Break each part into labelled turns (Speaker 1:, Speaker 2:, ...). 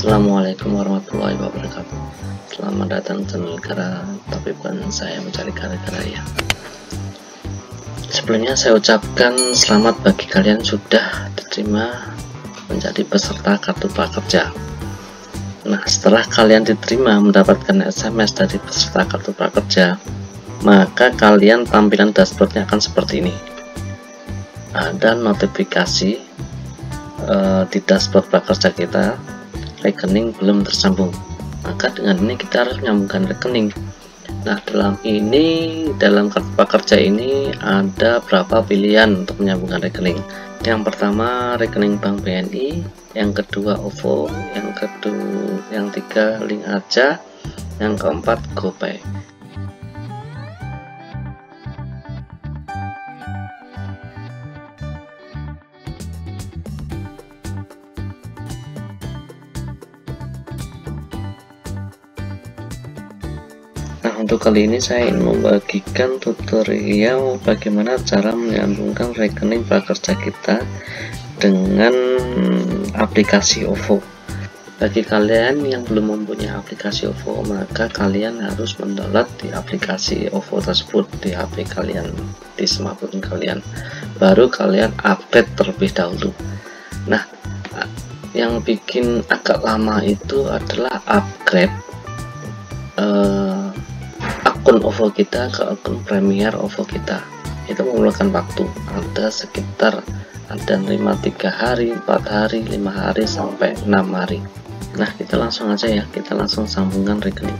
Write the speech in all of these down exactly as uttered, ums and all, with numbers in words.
Speaker 1: Assalamualaikum warahmatullahi wabarakatuh. Selamat datang channel Gara, tapi bukan saya mencari gara-gara ya. Sebelumnya saya ucapkan selamat bagi kalian sudah diterima menjadi peserta kartu prakerja. Nah, setelah kalian diterima mendapatkan S M S dari peserta kartu prakerja, maka kalian tampilan dashboardnya akan seperti ini. Ada notifikasi uh, di dashboard prakerja kita, rekening belum tersambung, maka dengan ini kita harus menyambungkan rekening. Nah, dalam ini dalam kartu prakerja ini ada berapa pilihan untuk menyambungkan rekening. Yang pertama rekening bank B N I, yang kedua O V O, yang kedua yang tiga link aja, yang keempat GoPay. Nah, untuk kali ini saya ingin membagikan tutorial bagaimana cara menyambungkan rekening prakerja kita dengan aplikasi O V O. Bagi kalian yang belum mempunyai aplikasi O V O, maka kalian harus mendownload di aplikasi O V O tersebut di H P kalian, di smartphone kalian. Baru kalian update terlebih dahulu. Nah, yang bikin agak lama itu adalah upgrade uh, akun O V O kita ke akun Premier O V O kita. Itu memerlukan waktu, ada sekitar ada lima tiga hari, empat hari, lima hari sampai enam hari. Nah, kita langsung aja ya, kita langsung sambungkan rekening.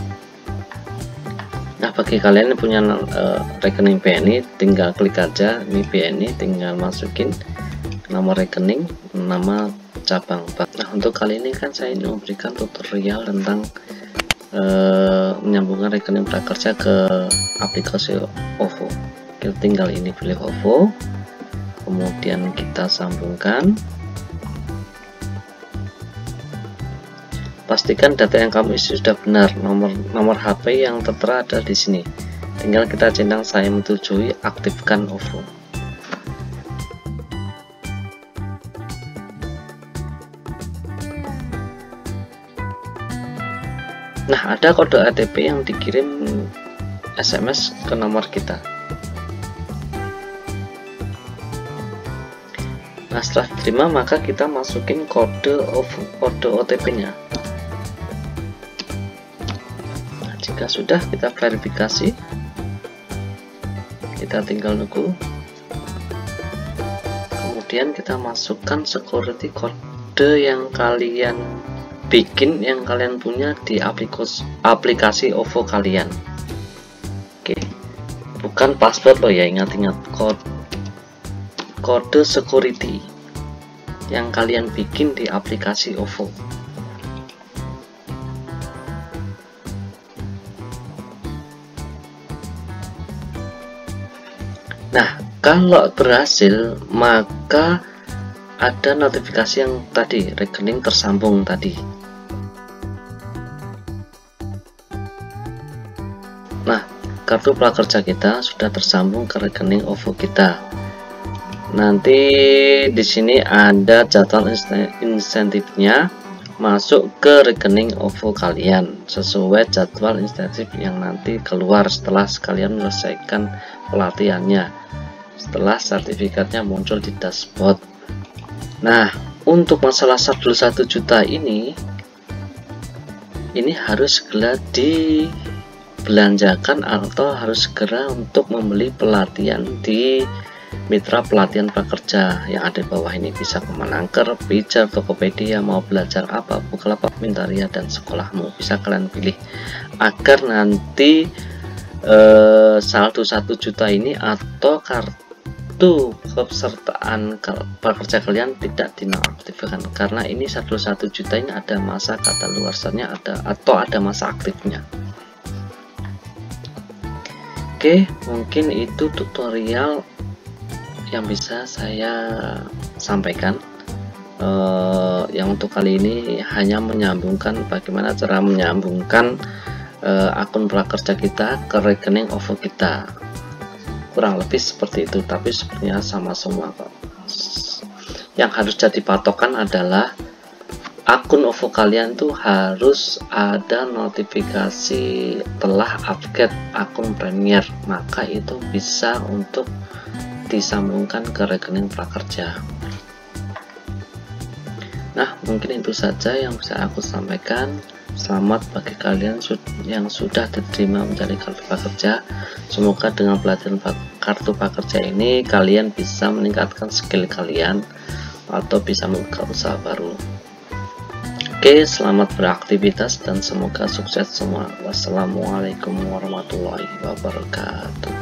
Speaker 1: Nah, bagi kalian yang punya uh, rekening B N I, tinggal klik aja ini B N I, tinggal masukin nomor rekening, nama cabang bank. Nah, untuk kali ini kan saya ini memberikan tutorial tentang Uh, menyambungkan rekening prakerja ke aplikasi O V O. Kita tinggal ini pilih O V O, kemudian kita sambungkan. Pastikan data yang kamu isi sudah benar. Nomor nomor H P yang tertera ada di sini. Tinggal kita centang saya menyetujui, aktifkan O V O. Nah, ada kode O T P yang dikirim S M S ke nomor kita. Nah, setelah diterima maka kita masukin kode kode O T P-nya. Nah, jika sudah, kita verifikasi. Kita tinggal nunggu. Kemudian kita masukkan security kode yang kalian bikin, yang kalian punya di aplikasi aplikasi O V O kalian. Oke, bukan password loh ya, ingat-ingat kode kode security yang kalian bikin di aplikasi O V O. Nah, kalau berhasil maka ada notifikasi yang tadi, rekening tersambung tadi. Nah, kartu prakerja kita sudah tersambung ke rekening O V O kita. Nanti di sini ada jadwal insentifnya masuk ke rekening O V O kalian sesuai jadwal insentif yang nanti keluar setelah sekalian menyelesaikan pelatihannya, setelah sertifikatnya muncul di dashboard. Nah, untuk masalah satu puluh satu juta ini ini harus segera dibelanjakan atau harus segera untuk membeli pelatihan di mitra pelatihan prakerja yang ada di bawah ini. Bisa Kemenangker, Pijar, Tokopedia, mau belajar apa, Bukalapak, Mintaria, dan sekolahmu. Bisa kalian pilih agar nanti eh, saldo satu juta ini atau kartu kepesertaan prakerja kalian tidak dinonaktifkan, karena ini satu puluh satu juta ini ada masa kadaluarsanya ada atau ada masa aktifnya. Oke, mungkin itu tutorial yang bisa saya sampaikan. Uh, yang untuk kali ini hanya menyambungkan bagaimana cara menyambungkan uh, akun prakerja kita ke rekening O V O kita. Kurang lebih seperti itu, tapi sebenarnya sama semua kok. Yang harus jadi patokan adalah akun OVO kalian tuh harus ada notifikasi telah upgrade akun Premier, maka itu bisa untuk disambungkan ke rekening prakerja. Nah, mungkin itu saja yang bisa aku sampaikan. Selamat bagi kalian yang sudah diterima menjadi kartu prakerja. Semoga dengan pelajaran kartu prakerja ini kalian bisa meningkatkan skill kalian atau bisa membuka usaha baru. Oke, selamat beraktivitas dan semoga sukses semua. Wassalamualaikum warahmatullahi wabarakatuh.